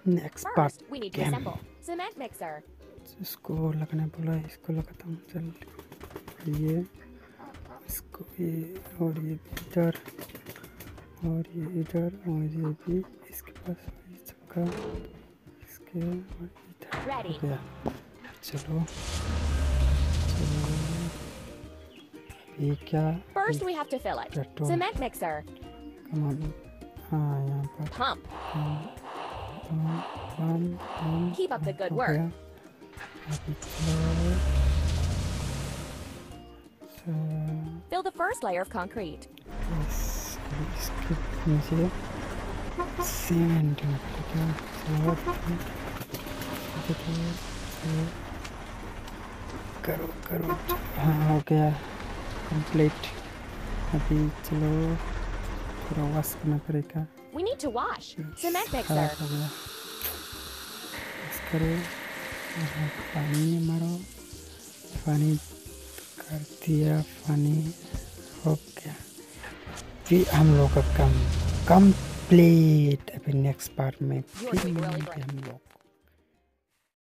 Next part First, we need to assemble cement mixer. इसको लगाने बोला, इसको लगाता हूँ। चल ये इसको ये और ये इधर और ये इधर और ये भी इसके पास इसका इसके और इधर हो गया। चलो ये क्या? First, we have to fill it. Cement mixer. कमान हाँ यहाँ पर Pump. Keep up the good हो work. गया। अभी चलो Fill the first layer of concrete. इसके नीचे सीमेंट करो करो। हाँ हो गया कंप्लीट। अभी चलो पूरा वॉश करना पड़ेगा। We need to wash. Cement mixer. खराब हो गया। वॉश करो, पानी मारो, पानी कर दिया, पानी हो गया। फिर हम लोग का काम कंप्लीट। अभी नेक्स्ट पार्ट में फिर मिलेंगे हम लोग।